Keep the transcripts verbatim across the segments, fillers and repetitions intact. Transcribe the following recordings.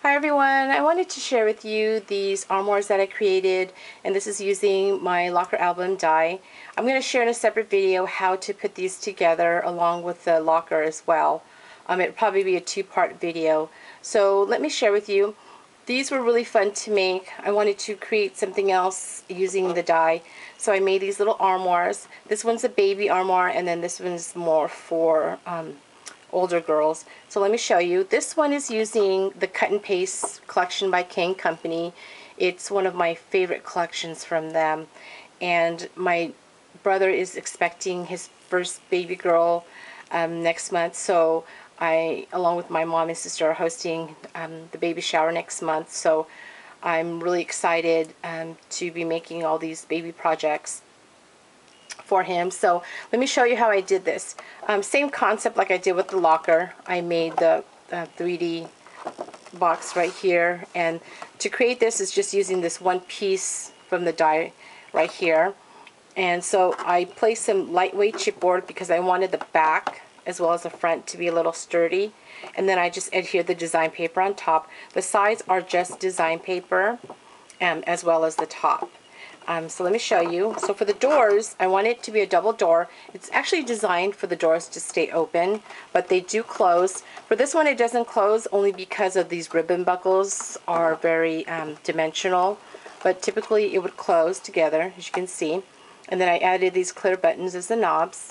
Hi everyone, I wanted to share with you these armoires that I created, and this is using my locker album die. I'm going to share in a separate video how to put these together along with the locker as well. Um, it'll probably be a two-part video. So let me share with you. These were really fun to make. I wanted to create something else using the die. So I made these little armoires. This one's a baby armoire, and then this one's more for um, older girls. So let me show you. This one is using the cut and paste collection by Kane Company. It's one of my favorite collections from them, and my brother is expecting his first baby girl um, next month, so I, along with my mom and sister, are hosting um, the baby shower next month. So I'm really excited um, to be making all these baby projects for him. So let me show you how I did this. Um, same concept like I did with the locker. I made the uh, three D box right here, and to create this is just using this one piece from the die right here. And so I placed some lightweight chipboard because I wanted the back as well as the front to be a little sturdy, and then I just adhered the design paper on top. The sides are just design paper um, as well as the top. Um, so let me show you. So for the doors, I want it to be a double door. It's actually designed for the doors to stay open, but they do close. For this one, it doesn't close only because of these ribbon buckles are very um, dimensional, but typically it would close together, as you can see. And then I added these clear buttons as the knobs.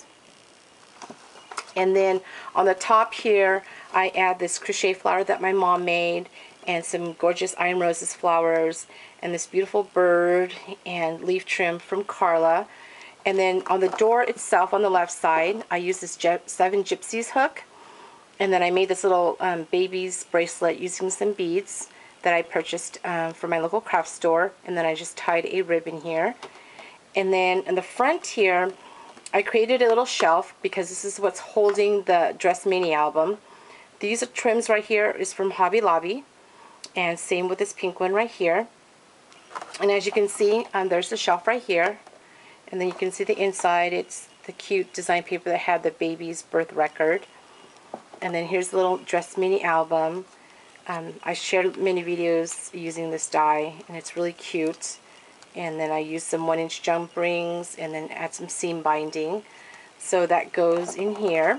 And then on the top here, I add this crochet flower that my mom made, and some gorgeous Iron Roses flowers, and this beautiful bird and leaf trim from Carla. And then on the door itself, on the left side, I used this Seven Gypsies hook, and then I made this little um, baby's bracelet using some beads that I purchased um, from my local craft store, and then I just tied a ribbon here. And then in the front here, I created a little shelf because this is what's holding the Dress Mini album. These are trims right here is from Hobby Lobby, and same with this pink one right here. And as you can see, um, there's the shelf right here, and then you can see the inside. It's the cute design paper that had the baby's birth record. And then here's the little Dress Mini album. Um, I shared many videos using this die, and it's really cute. And then I used some one inch jump rings and then add some seam binding. So that goes in here.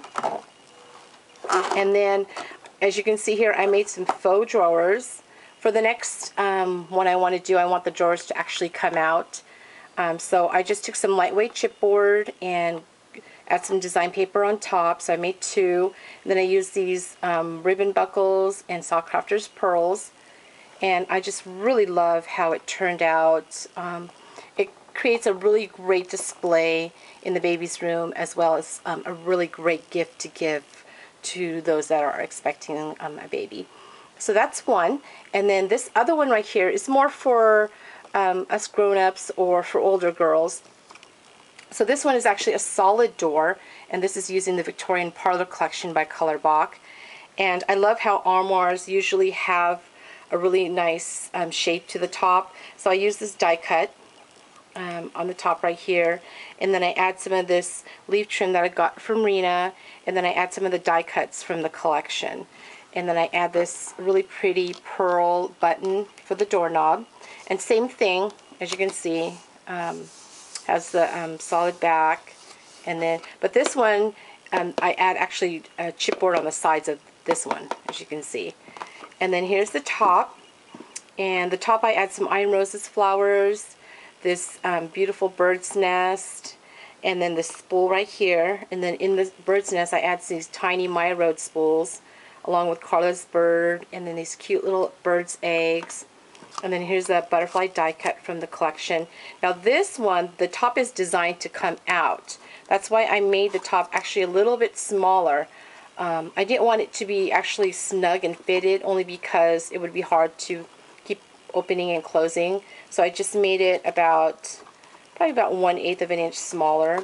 And then, as you can see here, I made some faux drawers. For the next um, one I want to do, I want the drawers to actually come out. Um, so I just took some lightweight chipboard and add some design paper on top. So I made two. And then I used these um, ribbon buckles and saw crafters pearls. And I just really love how it turned out. Um, it creates a really great display in the baby's room, as well as um, a really great gift to give to those that are expecting um, a baby. So that's one. And then this other one right here is more for um, us grown-ups or for older girls. So this one is actually a solid door, and this is using the Victorian Parlor Collection by Colorbach. And I love how armoires usually have a really nice um, shape to the top. So I use this die cut um, on the top right here, and then I add some of this leaf trim that I got from Rena, and then I add some of the die cuts from the collection. And then I add this really pretty pearl button for the doorknob. And same thing, as you can see, um, has the um, solid back. And then, but this one, um, I add actually a chipboard on the sides of this one, as you can see. And then here's the top, and the top I add some Iron Roses flowers, this um, beautiful bird's nest, and then the spool right here. And then in the bird's nest I add these tiny Maya Road spools along with Carla's bird, and then these cute little bird's eggs. And then here's the butterfly die cut from the collection. Now this one, the top is designed to come out. That's why I made the top actually a little bit smaller. Um, I didn't want it to be actually snug and fitted, only because it would be hard to keep opening and closing. So I just made it about, probably about one eighth of an inch smaller.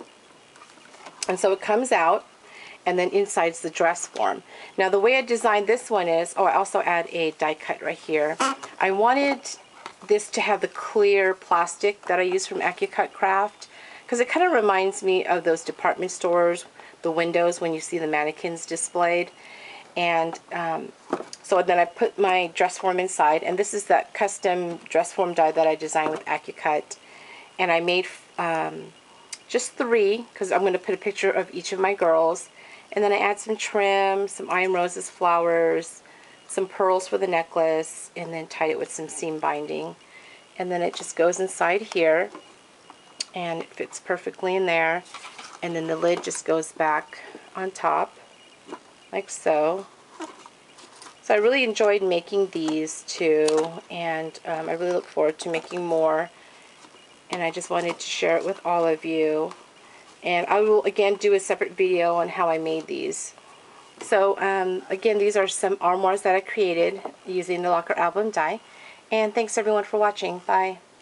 And so it comes out, and then inside's the dress form. Now the way I designed this one is, oh, I also add a die cut right here. I wanted this to have the clear plastic that I use from AccuCut Craft, because it kind of reminds me of those department stores, the windows when you see the mannequins displayed. And um, so then I put my dress form inside, and this is that custom dress form die that I designed with AccuCut. And I made um, just three, because I'm going to put a picture of each of my girls. And then I add some trim, some Iron Roses flowers, some pearls for the necklace, and then tied it with some seam binding. And then it just goes inside here, and it fits perfectly in there. And then the lid just goes back on top, like so. So I really enjoyed making these two, and um, I really look forward to making more. And I just wanted to share it with all of you. And I will again do a separate video on how I made these. So um, again, these are some armoires that I created using the Locker Album die. And thanks everyone for watching. Bye.